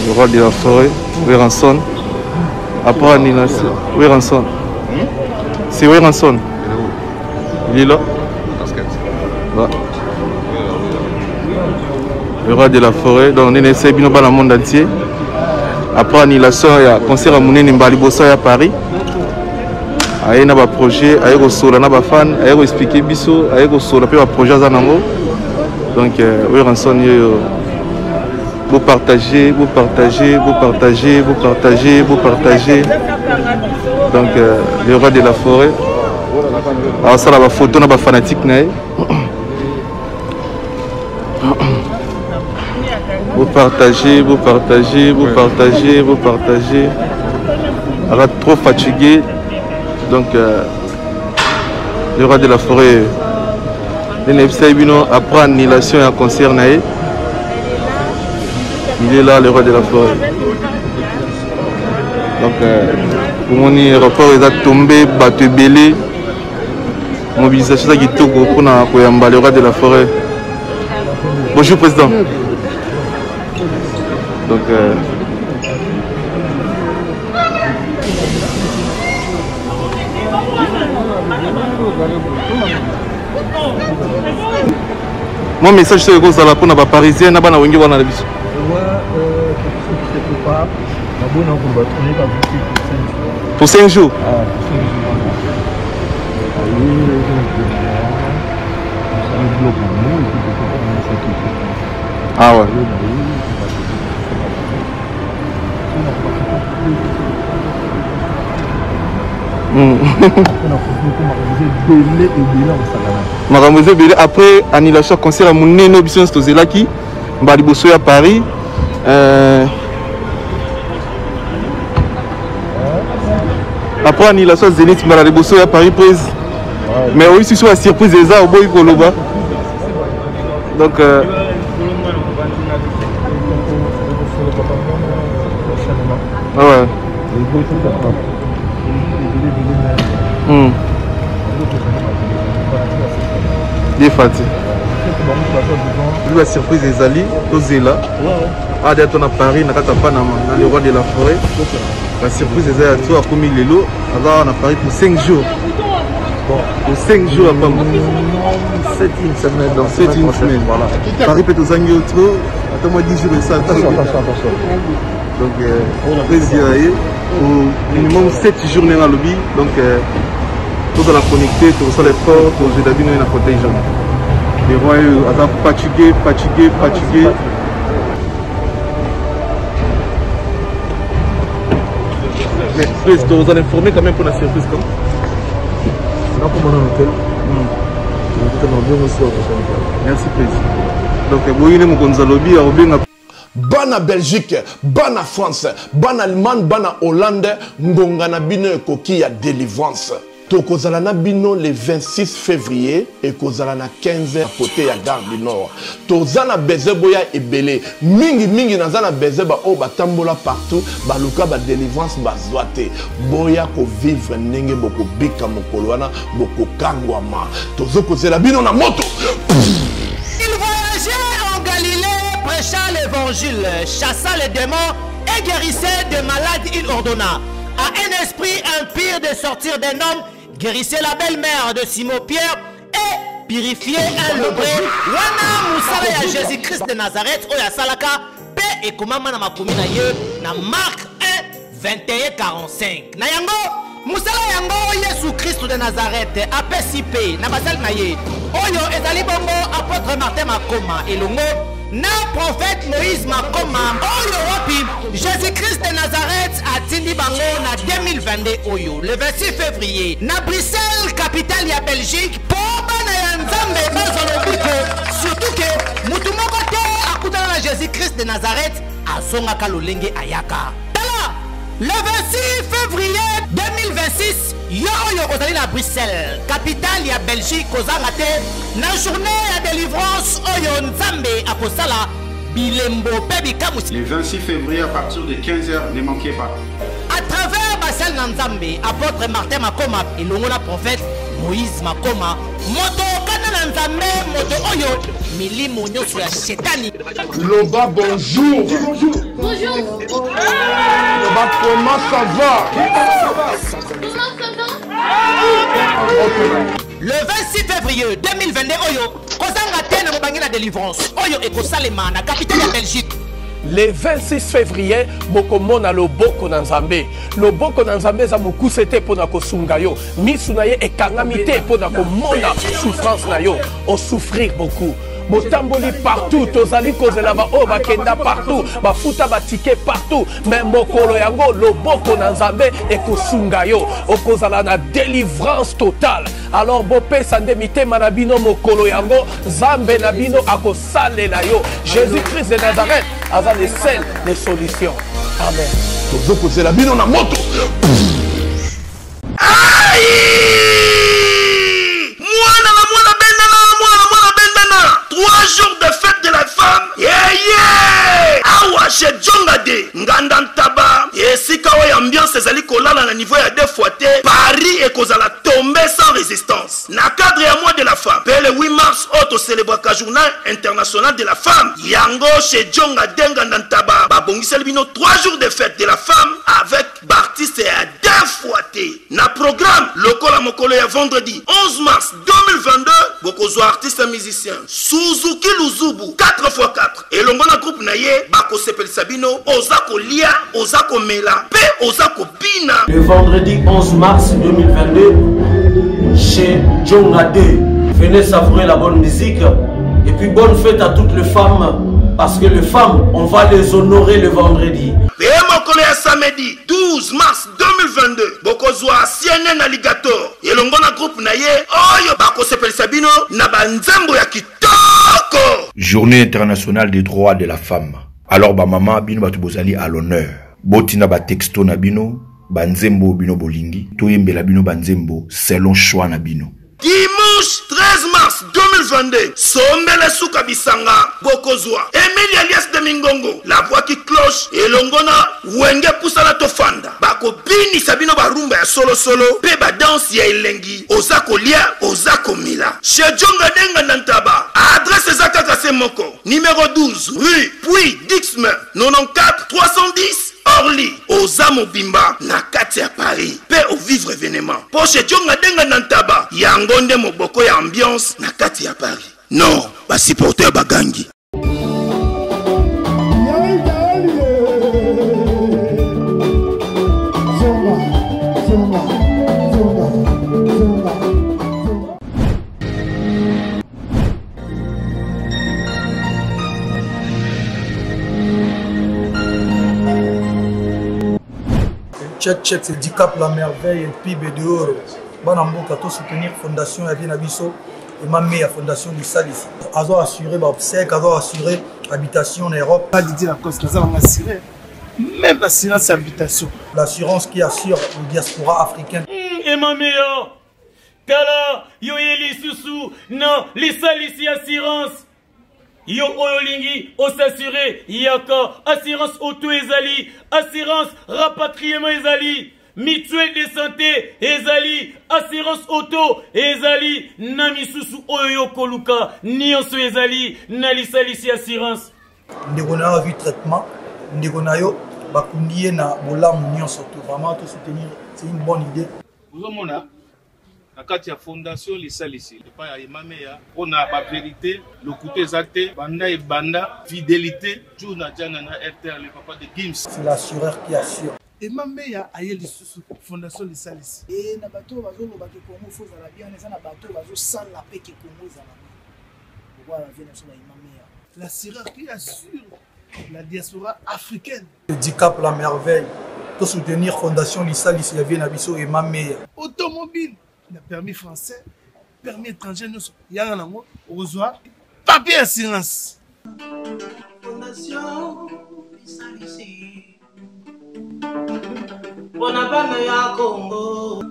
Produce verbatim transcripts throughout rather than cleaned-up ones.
le roi de la forêt, Weranson. Après annulation, Weranson. C'est Weranson. Il est là. Ouais. Le roi de la forêt, donc on est essayé dans le monde entier. Après annulation, il y a un concert à Mounini Mbalibosa à Paris. Il y a un projet, il y a un fan, il y a expliqué Bisso, il y a un projet à Zanango. Donc, Weranson, vous partagez, vous partagez, vous partagez, vous partagez, vous partagez. Donc, euh, le roi de la forêt. Alors, ça, la photo, on a fanatique. Vous partagez, vous partagez, vous partagez, vous partagez. Alors, trop fatigué. Donc, euh, le roi de la forêt. Après annulation et un concert. Il est là, le roi de la forêt. Donc, euh, pour mon aéroport, il a tombé, battu belé. Mobilisation qui tourne pour le roi de la forêt. Bonjour, président. Donc, euh, mon message c'est que ça la pour les Parisiens, na bana wengi wana na biso. Pour cinq jours. Ah ouais. Après annulation concert à mon néno Bisson Stozelaki, Mbaliboso à Paris. Euh... Après annulation Zénith Mbaliboso à Paris prise. Mais oui, c'est sur la surprise des arts au boy Koloba. Donc euh... ah ouais. Hum. Bien fatigué. Lui la surprise des alliés, posé là. Ah d'être à Paris, na katapa na le roi de la forêt. La surprise des alliés tout a commis les lots. Alors on a Paris pour cinq jours. Bon, pour cinq jours après moi. C'est une semaine dans c'est une semaine. Voilà. Paris peut aux années trop. Attends moi dix jours de ça. Attention, attention, attention. Donc euh, plaisir au minimum sept journées dans le lobby. Donc euh, tout dans la connecté, tout ça les portes, tout j'ai d'abord dans la contagion. Les rois sont fatigués, fatigués, fatigués. Mais président, vous allez informer quand même pour la surprise comme ça. Non, pour mon hôtel. Merci président. Donc vous voyez mon Gonzalobi à Robin. Bana Belgique, bana France, bana Allemagne, bana Hollande, ngongana bino ekoki ya délivrance. Tokozala na bino le vingt-six février et kozala na quinze à côté ya Gare du Nord. Tozana beze boya ebele, mingi mingi nazana beze ba o batambola partout, ba luka ba délivrance ba zoate. Boya ko vivre ndenge boko bika mokolo wana boko kangwama. Tozo kozela bino na moto. Il voyageait en Galilée, prêchant l'évangile, chassant les démons et guérissait des malades. Il ordonna à un esprit impur de sortir d'un homme, guérissait la belle-mère de Simon-Pierre et purifiait un lebré. Wana Moussala ya Jésus-Christ de Nazareth, Oya Salaka, P et Koumama na Makoumi na ye, na Marc un, vingt et un, quarante-cinq. Na yango, Moussala yango Yesu Christ de Nazareth, A P C P, na basal na ye. Oyo ezali bongo apôtre Martin Makoma et longo. Na prophète Moïse Makoma oyo wapi Jésus-Christ de Nazareth a tindi bango na deux mille vingt-deux oyo le vingt-six février na Bruxelles capitale ya Belgique pour bana ya Nzambe bazolo biko surtout que mutu moko te akutana na Jésus-Christ de Nazareth asongaka lolenge ayaka tala le vingt-six février deux mille vingt-six yo oyo ozali na Bruxelles capitale ya Belgique kozanga te na journée ya délivrance oyo Nzambe akosala bilembo pe bikamusi le vingt-six février à partir de quinze heures, ne manquez pas. à travers basal na Nzambe apôtre Martin Makoma elongo na prophète Moïse Makoma moto kana na Nzambe moto oyo milimo nyonso ya shetani Loba bonjour. Bonjour. Bonjour. Comment ça va? Le vingt-six février deux mille vingt-deux, Oyo, Kozanga Tene Mobangi la délivrance. Oyo et Kosalema, la capitale de Belgique. Le vingt-six février, bokomona loboko na nzambe. Loboko na nzambe za mokusete pona kosunga yo. Misu na ye ekangamite pona komona souffrance na yo. O souffrir beaucoup. Botamboli partout, tozali kozela ba o bakenda partout, bafuta batike partout, mais mokolo yango loboko na nzambe ekosunga yo, okozala na délivrance totale. Alors bopé sande mitema na bino mokolo yango, nzambe na bino akosalela yo. Jésus-Christ de Nazareth aza le seul des solutions. Amen. Tozokozela bino na moto. Trois jours de fête de la femme. Yeah, yeah. Awa chez Djongade. Ngandantaba. Et si kawa ambiance ezali kolala na niveau ya deux fois te. Paris et kozala tomber sans résistance. Na cadre ya mois de la femme. Le huit mars, auto célébraka journal international de la femme. Yango chez Djongade Ngandantaba. Babongisel bino trois jours de fête de la femme avec Bartiste à deux fois te. Na programme lokola mokolo ya vendredi onze mars deux mille vingt-deux. Bokozo artiste musicien. Suzuki Luzubu quatre fois quatre. Et l'ongona groupe naye bako sepel sabino ozako lia ozako mela pe ozako bina. Le vendredi onze mars deux mille vingt-deux chez Djongade. Venez savourer la bonne musique et puis bonne fête à toutes les femmes parce que les femmes on va les honorer le vendredi. Et mokolo ya samedi douze mars deux mille vingt-deux bokozwa C N N Alligator et l'ongona groupe naye oyo bako sepel sabino na banzembo ya kitoko. Journée internationale des droits de la femme. Alors ba mama bino batu bozali à l'honneur. Botina ba texto na bino, banzembo bino bolingi, toyembela bino banzembo selon choix na bino. Dimanche treize mars deux mille vingt-deux, Sombele Souka Bisanga, Bokozwa, Emile alias de Mingongo, la voix qui cloche, et Longona, Wenge Poussala Tofanda, Bako Bini Sabino Barumba ya solo solo, Peba danse ya Elengi, Ozako Lia, Ozako Mila. Chez Djonga Denga Nantaba, adresse Zaka Kasemoko, numéro douze, rue Puy Dixmer, quatre-vingt-quatorze trois cent dix. Orly, Ozamo Bimba, Nakati à Paris, paix au vivre événement. Poche Djonga Denga Nantaba, Yangonde Moboko ya ambiance, Nakati à Paris. Non, ba supporter Bagangi. Check, check, c'est Dicap la merveille et P I B de Oro. Banamboka, tout soutenir Fondation Yavien Abisso et ma meilleure Fondation du Salis. Azo assuré l'obsèque, Azo assuré l'habitation en Europe. Pas dit la cause, Azo assuré. Même l'assurance habitation. L'assurance qui assure le diaspora africaine. Et ma meilleure, Tala, yo yeli susu, non, les Salis assurance. Yo oyolingi, o s'assurer, yaka, assurance auto ezali, assurance rapatriement ezali, mutuelle de santé ezali, assurance auto ezali, namisusu oyo koluka, nyonso ezali, nalisalisi assurance. Ndeko na yo vu traitement, ndeko na yo bakundiye na bolamu nyonso to, vraiment tout soutenir, c'est une bonne idée. Vous avez la fondation Lisalisi, le pas Mameya, on a la vérité, le côté exact, banda et banda, fidélité, tout n'a déjà na R T L, le papa de Gims. C'est l'assureur qui assure. Et Mameya a eu la fondation Lisalisi. Et na bateau bazo lo bateau Congo faut la bien, les na bateau bazo sans la paix que Congo za la. Voilà la Vénézuela et Mameya. L'assureur qui assure la diaspora africaine. Le Dicap la merveille, tout soutenir Fondation Lisalisi Yavien Abisso et Mameya. Automobile. Le permis français, permis étranger, nous sommes au revoir, papier assurance. Fondation Lisalisi, Bonabana Congo,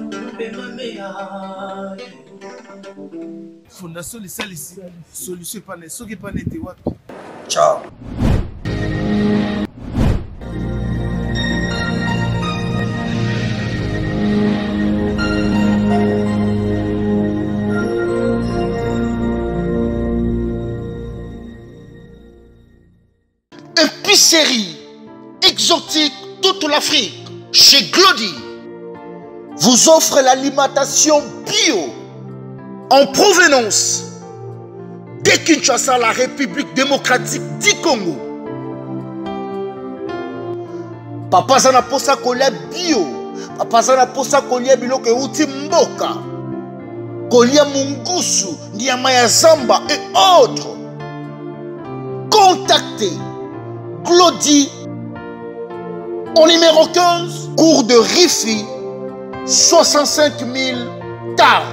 Fondation Lisalisi, solution pas ne, ce qui pas n'était wapi. Ciao. Épicerie exotique toute l'Afrique, chez Glody, vous offre l'alimentation bio en provenance de Kinshasa, la République démocratique du Congo. Papa Zana posa kolia bio, Papa Zana posa kolia biloko euti mboka, kolia mungusu, nyama ya zamba et autres. Contactez Glody au numéro quinze, cours de Rifi, soixante-cinq mille Tarbes.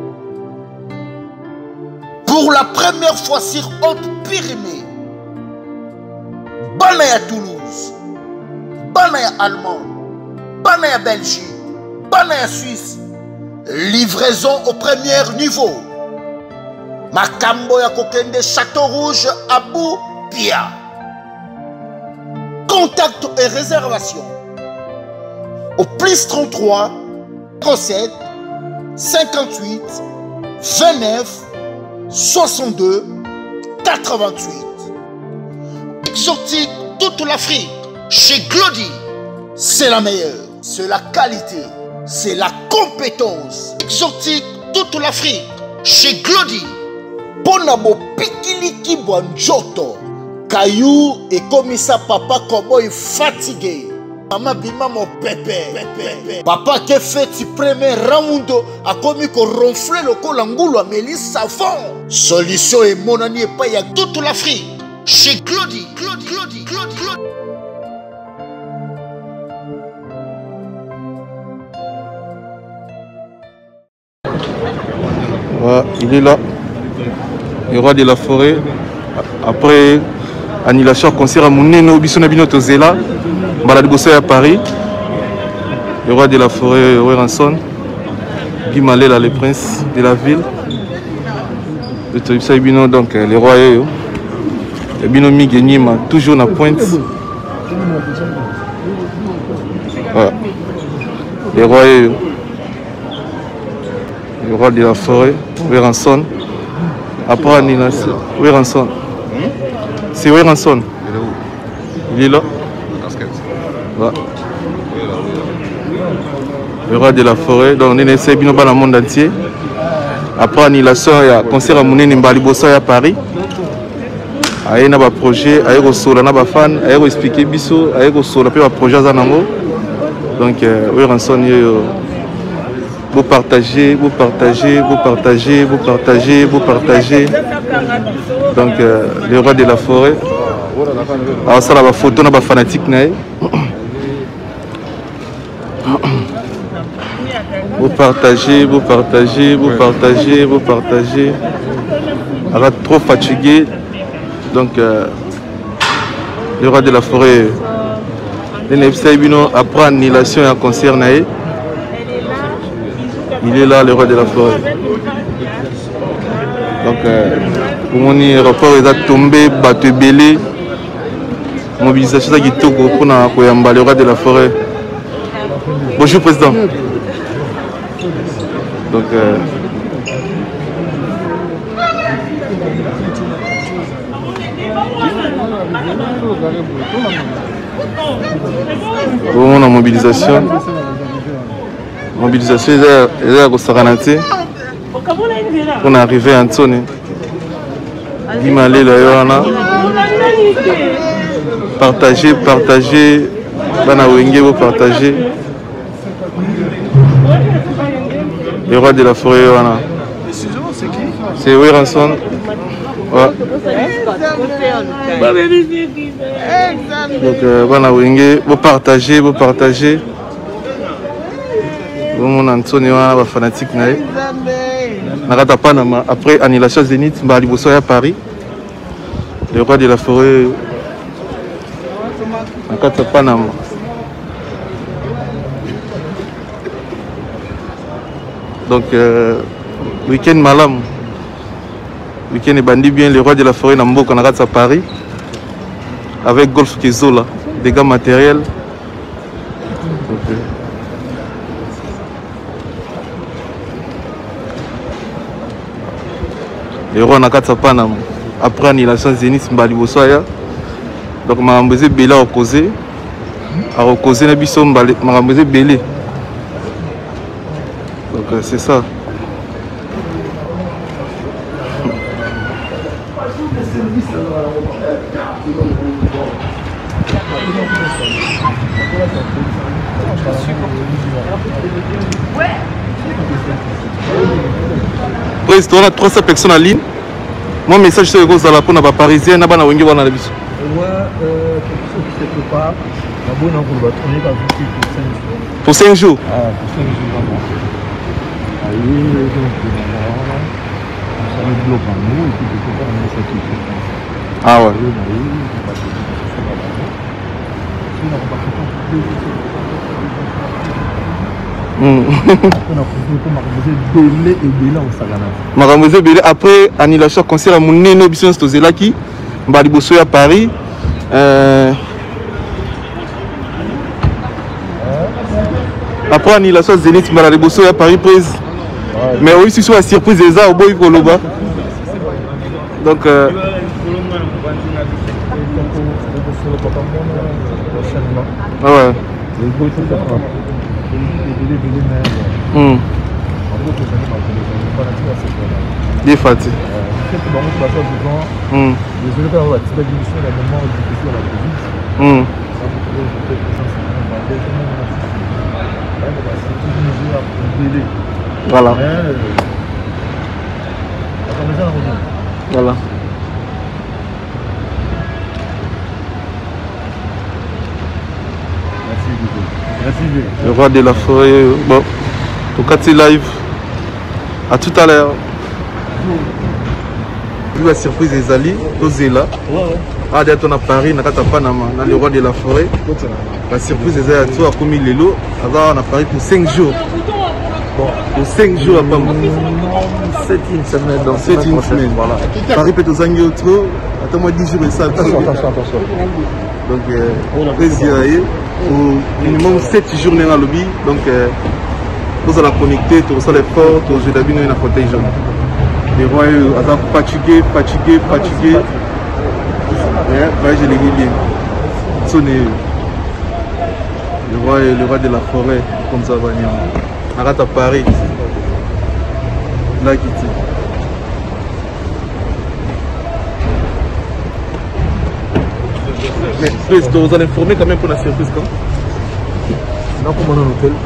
Pour la première fois sur Haute-Pyrénées, Banaya Toulouse, Banaya Allemagne, Banaya Belgique, Banaya Suisse, livraison au premier niveau. Makambo ya Kokende Château Rouge, Abou Pia. Contact et réservation au plus trente-trois, trente-sept, cinquante-huit, vingt-neuf, soixante-deux, quatre-vingt-huit. Exotique toute l'Afrique, chez Glody, c'est la meilleure, c'est la qualité, c'est la compétence. Exotique toute l'Afrique, chez Glody. Ponabo Pikiliki Bonjoto, Caillou et Komissa Papa Cowboy fatigué. Maman bima mon pépé. Papa qui fait ti premier round a commis qu'on ronfle le col angoulou à Mélis savon. Solution et mon ami et pas y a toute l'Afrique. Chez Glody, Glody, Glody, Glody, Glody. Ouais, il est là. Le roi de la forêt. Après annulation concert à Mouneno Bisonabino Tozela. Balade Bosso à Paris. Le roi de la forêt, Weranson. Guy Malela, le prince de la ville. Le Tobisa Bino, donc les rois. Le Binomi Genyima, toujours na pointe. Voilà. Les rois. Le roi de la forêt, Weranson. Après annulation, Weranson. C'est Weranson. Il est là. Ouais. Le roi de la forêt, donc on est essayé dans le monde entier. Après annulation, il y a concert à Mounene Mbalibosa à Paris. Il y a un projet, il y a un fan, il y a expliqué Bisso, il y a un projet à Zanango. Donc, Weranson, vous partagez, vous partagez, vous partagez, vous partagez, vous partagez. Donc, euh, le roi de la forêt. Alors, ça, la photo, on a fanatique. Vous partagez, vous partagez, vous partagez, vous partagez. Alors, trop fatigué. Donc, euh, le roi de la forêt. Après annulation et un concert. Il est là, le roi de la forêt. Donc, euh, pour mon aéroport, il a tombé, battu belé. Mobilisation qui tourne pour le roi de la forêt. Bonjour, président. Donc, euh, pour mon mobilisation. Mobilisation, elle est à Saranaté. On est arrivé à Antone. Guimalé, là, partagez, partagez. Bana Wenge, vous partagez. Le roi de la forêt, voilà. C'est Weranson. Ouais. Donc, Bana Wenge, vous partagez, vous partagez. Mon Antonio va fanatique nae. Nakata Panama après annulation Zénith Mbaliboso à Paris. Le roi de la forêt Nakata Panama. Donc euh, week-end malam. Week-end bandit bien le roi de la forêt Namboka Nakata Paris. Avec Golf Kezola, dégâts matériels. Donc, euh, le roi Nakata Panam après annulation Zénith Mbalibosoya. Donc ma mbese bela opposé à causer na biso makambo belé. Donc c'est ça. Président, on a trois cents personnes en ligne. Mon message c'est que vous allez pour les Parisiens, na bana wengi wana na biso. Ouais, euh, quelque part, la bonne envoi, on est pas pour cinq jours. Ah, pour cinq jours vraiment. Ah oui, donc ça me bloque en nous et puis quelque part on est satisfait. Ah ouais. Makambo belé après annulation concert à Mouneno Bisson Stozelaki Mbali Bosso à Paris. Euh... Après annulation Zénith Mbali Bosso à Paris prise. Mais oui, c'est sur la surprise des arts au boy Koloba. Donc euh... ah ouais. Hum. Bien fatigué. Hum. Hum. Voilà. Voilà. Le roi de la forêt. Bon, tout cas, c'est live. À tout à l'heure. La surprise des Ali, Tozela. Ah, d'être à Paris, on a le roi de la forêt. La surprise des Ali, tout a commis les lots. On a Paris pour cinq jours. Bon, pour cinq jours à Pamou. sept une semaine. Dans sept une semaine, voilà. Paris peut aux Anglais trop. Attends-moi dix jours et ça. Attention, attention, attention. Donc, euh, président, au minimum sept journées dans le lobby. Donc, euh, vous allez connecter, tout ça, les forts, tout le jeu d'habitude, il y a un contagion. Les rois, ils sont fatigués, fatigués, fatigués. Je les guide. Sonné. Le roi, le roi de la forêt, comme ça, va venir. Arrête à Paris. Là, qui tient. Mais président, vous allez informer quand même pour la surprise quand non, comme on a un hôtel.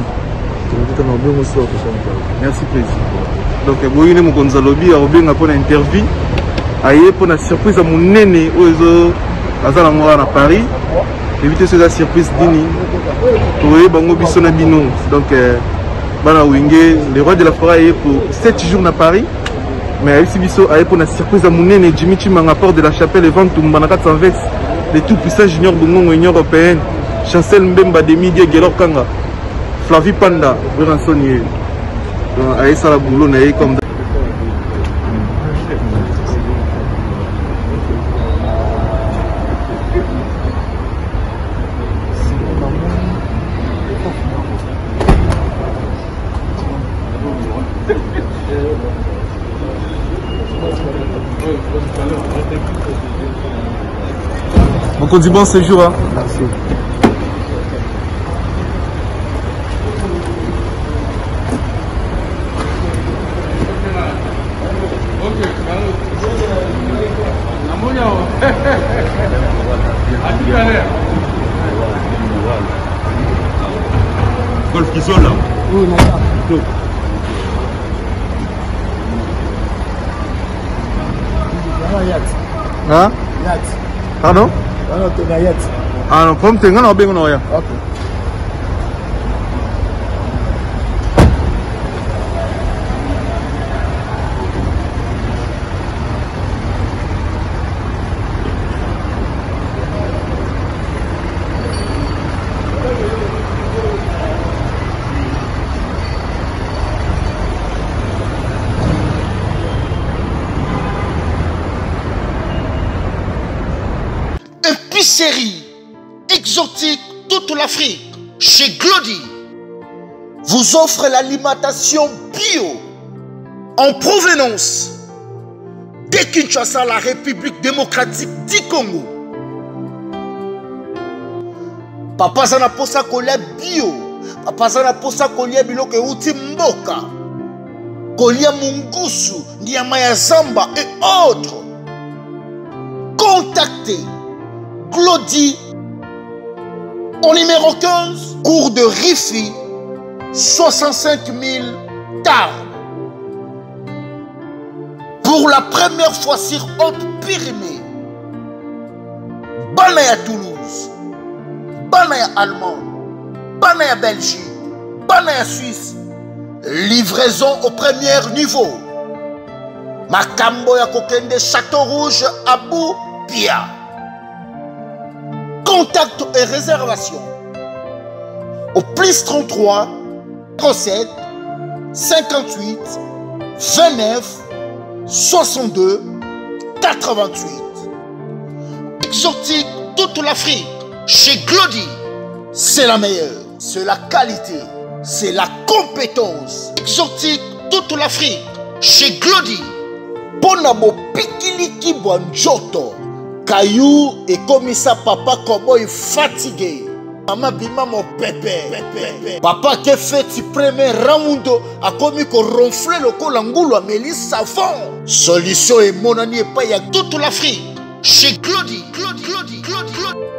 Merci président. Donc, vous avez mon Gonzalobi, vous avez une interview. Aïe, pour la surprise à mon néné, à Paris. Évitez cette surprise d'Ini. Oui, Bango Bissona Bino. Donc, Bana Wingé, le roi de la forêt pour sept jours à Paris. Mais ici, Bisso a pour la surprise à mon néné, Jimmy Chima, rapport de la chapelle et vente Tumbanaka Sanvex. Les tout puissants juniors Bongo, Union européenne. Chancel Mbemba de Midi, Gelor Kanga. Flavie Panda, Véransonier. Aïe, Sala Boulot, Naïe comme. Donc on dit bon séjour. Hein. Merci. Golf qui sont là. Oui, non, Hein? Pardon? Ah non, comme tu es là, on a ok. Épicerie exotique toute l'Afrique chez Glody vous offre l'alimentation bio en provenance de Kinshasa, la République démocratique du Congo. papa aza na posa kolia bio, papa aza na posa kolia biloko euti mboka, kolia mungusu, nyama ya zamba et autres. Contactez Glody au numéro quinze, cours de Rifi, soixante-cinq mille Tarbes. Pour la première fois sur Haute-Pyrénées, Banaya Toulouse, Banaya Allemagne, Banaya Belgique, Banaya Suisse, livraison au premier niveau. Makambo ya Kokende Château Rouge, Abou Pia. Contact et réservation au plus trente-trois, trente-sept, cinquante-huit, vingt-neuf, soixante-deux, quatre-vingt-huit. Exotique toute l'Afrique. Chez Glody, c'est la meilleure. C'est la qualité. C'est la compétence. Exotique toute l'Afrique. Chez Glody. Bonabo Pikiliki Bonjoto. Caillou et comme ça papa comme il fatigué. Maman bima mon pépé. Papa qui fait le premier round a commis qu'on ronfle le col angoulou à Mélis savon. Solution et mon ami et pas y a toute l'Afrique. Chez Glody, Glody, Glody, Glody, Glody.